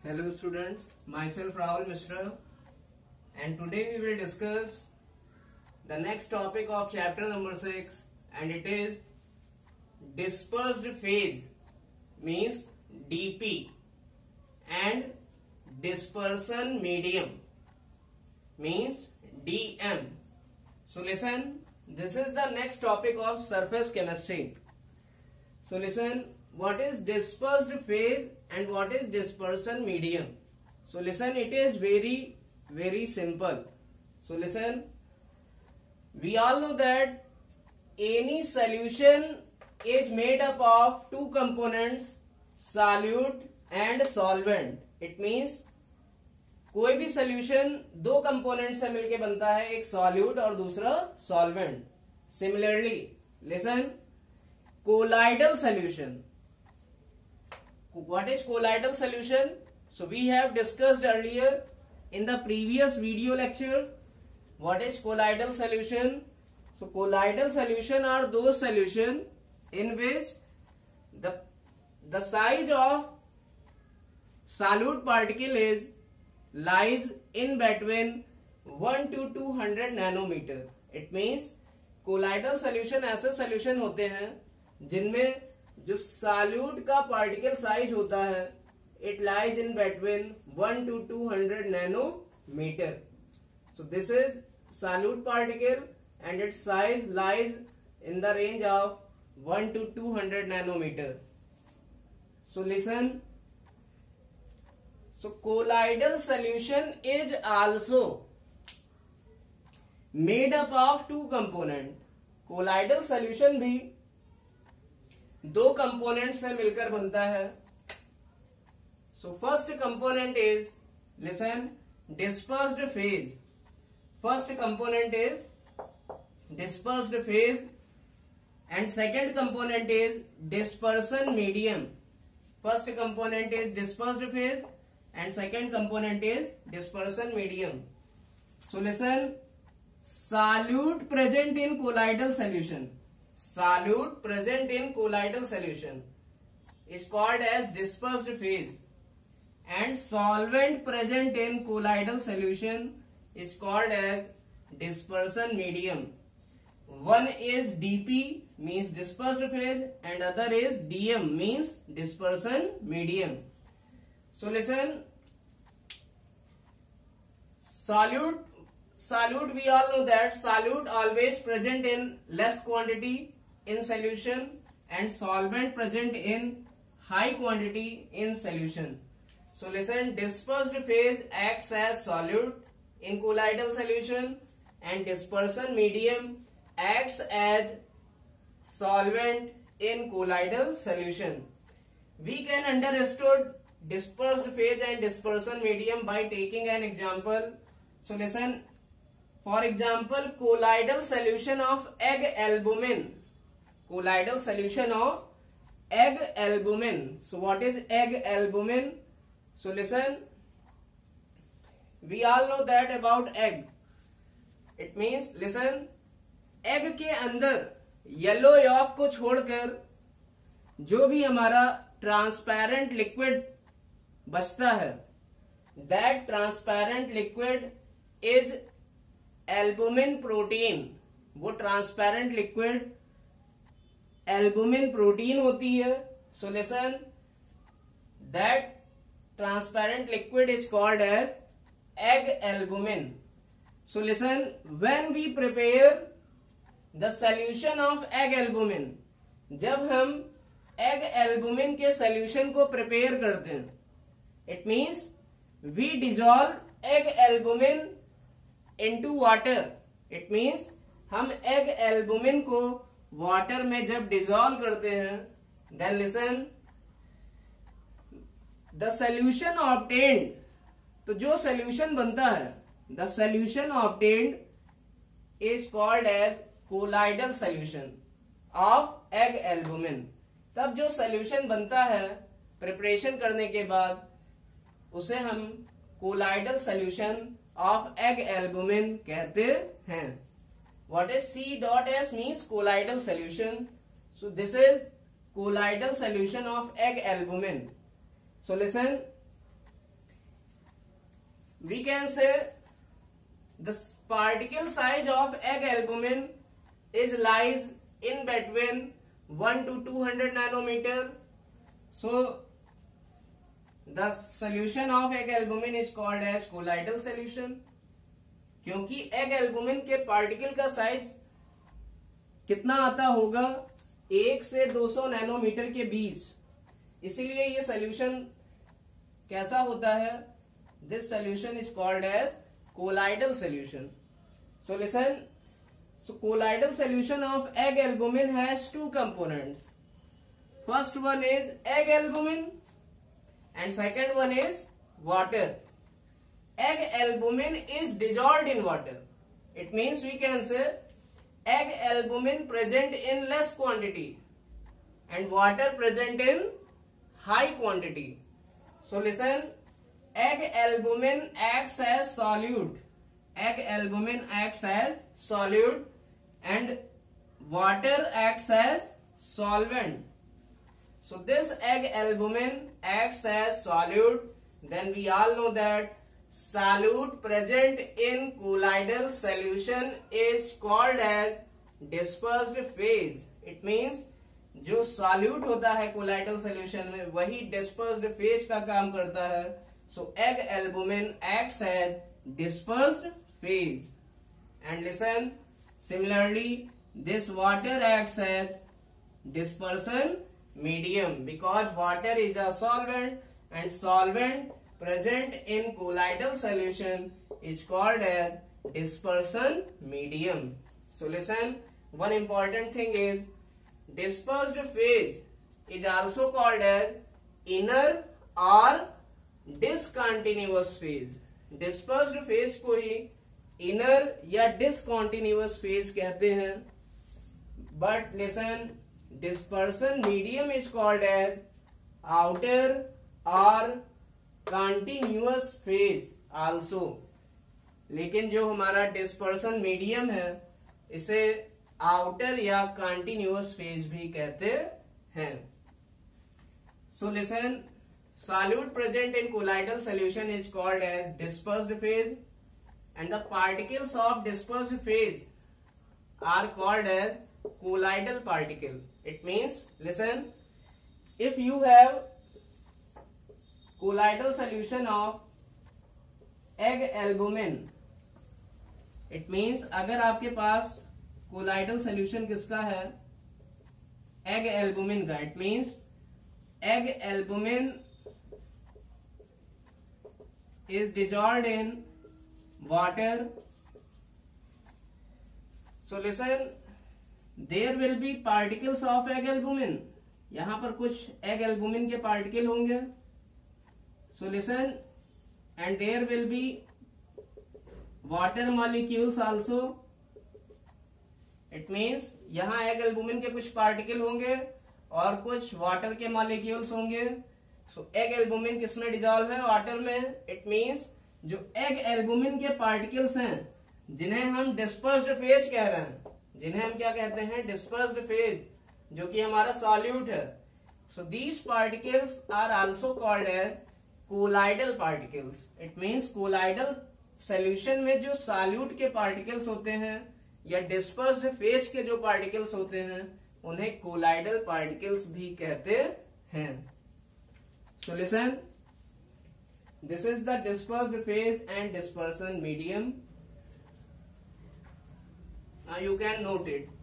Hello students, myself Rahul Mishra, and today we will discuss the next topic of chapter number 6, and it is dispersed phase means DP and dispersion medium means DM. So listen, this is the next topic of surface chemistry. So listen, what is dispersed phase and what is dispersion medium? So listen, it is very simple. So listen, we all know that any solution is made up of two components, solute and solvent. It means कोई भी solution दो component से मिलके बनता है, एक solute और दूसरा solvent. Similarly listen, colloidal solution. What is colloidal solution? So we have discussed earlier in the previous video lecture what is colloidal solution. So colloidal solution are those solution in which the size of solute particle is lies in between 1 to 200 nanometer. It means colloidal solution ऐसे solution होते हैं जिनमें जो solute का particle size होता है it lies in between 1 to 200 nanometre. So this is solute particle and it's size lies in the range of 1 to 200 nanometre. So listen, so colloidal solution is also made up of two component. Colloidal solution भी दो component से मिलकर बनता है. So first component is listen dispersed phase. First component is dispersed phase and second component is dispersion medium. First component is dispersed phase and second component is dispersion medium. So listen, solute present in colloidal solution. Solute present in colloidal solution is called as dispersed phase, and solvent present in colloidal solution is called as dispersion medium. One is DP means dispersed phase and other is DM means dispersion medium. So listen, solute, we all know that solute always present in less quantity in solution and solvent present in high quantity in solution. So listen, dispersed phase acts as solute in colloidal solution and dispersion medium acts as solvent in colloidal solution. We can understand dispersed phase and dispersion medium by taking an example. So listen, for example, colloidal solution of egg albumin. Colloidal solution of egg albumin. So what is egg albumin? So listen, we all know that about egg. It means listen, egg के अंदर yellow York को छोड़कर जो भी हमारा transparent liquid बचता है, that transparent liquid is albumin protein. वो ट्रांसपेरेंट लिक्विड एल्बुमिन प्रोटीन होती है. So listen, that transparent liquid is called as egg albumin. So listen, when we prepare the solution of egg albumin, जब हम egg albumin के solution को prepare करते हैं, it means we dissolve egg albumin into water. It means हम egg albumin को water में जब डिजॉल्व करते हैं, then listen, the solution obtained, तो जो सोल्यूशन बनता है, the solution obtained is called as colloidal solution of egg albumin. तब जो सोल्यूशन बनता है प्रिपरेशन करने के बाद, उसे हम colloidal solution of egg albumin कहते हैं. What is C.S means colloidal solution. So this is colloidal solution of egg albumin. So listen, we can say the particle size of egg albumin is lies in between 1 to 200 nanometer. So the solution of egg albumin is called as colloidal solution. क्योंकि egg albumin के particle का size कितना आता होगा, 1 से 200 nanometre के बीच, इसीलिए ये सोल्यूशन कैसा होता है, this solution is called as colloidal solution. So listen, so colloidal solution of egg albumin has two components. First one is egg albumin and second one is water. Egg albumin is dissolved in water. It means we can say egg albumin present in less quantity and water present in high quantity. So listen, egg albumin acts as solute. Egg albumin acts as solute and water acts as solvent. So this egg albumin acts as solute. Then we all know that solute present in colloidal solution is called as dispersed phase. It means जो solute होता है colloidal solution में वही dispersed phase का काम करता है. So egg albumin acts as dispersed phase. And listen, similarly this water acts as dispersion medium because water is a solvent and solvent present in colloidal solution is called as dispersion medium. So listen, one important thing is dispersed phase is also called as inner or discontinuous phase. Dispersed phase को ही inner या discontinuous phase कहते हैं. But listen, dispersion medium is called as outer or continuous phase also. लेकिन जो हमारा dispersion medium है इसे outer या continuous phase भी कहते हैं. So listen, solute present in colloidal solution is called as dispersed phase and the particles of dispersed phase are called as colloidal particle. It means, listen, if you have colloidal solution of egg albumin, it means अगर आपके पास colloidal solution किसका है, egg albumin का, it means egg albumin is dissolved in water. So listen, there will be particles of egg albumin. यहाँ पर कुछ egg albumin के particle होंगे. So listen, and there will be water molecules also. It means यहाँ egg albumin के कुछ particle होंगे और कुछ water के molecules होंगे. So egg albumin किसमें dissolve है, water में. It means जो egg albumin के particles हैं जिन्हें हम dispersed phase कह रहे हैं, जिन्हें हम क्या कहते हैं, dispersed phase, जो कि हमारा solute है. So these particles are also called as colloidal particles. It means colloidal solution में जो solute के particles होते हैं या dispersed phase के जो particles होते हैं उन्हें colloidal particles भी कहते हैं. So listen, this is the dispersed phase and dispersion medium. Now you can note it.